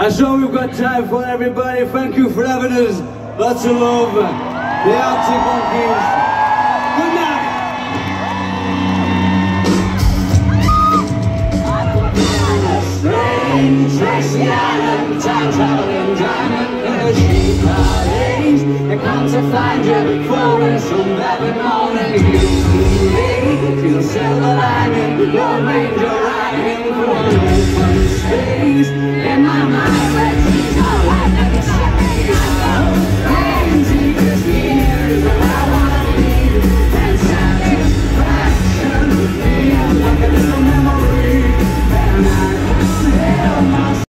I'm sure we've got time for everybody. Thank you for having us. Lots of love. The Arctic Monkeys. Good night. Strange, sexy island, time traveling diamond in a cheap parties. I come to find you, falling some every morning. You feel silver lining, Lone Ranger riding for an open space. In my mind, let's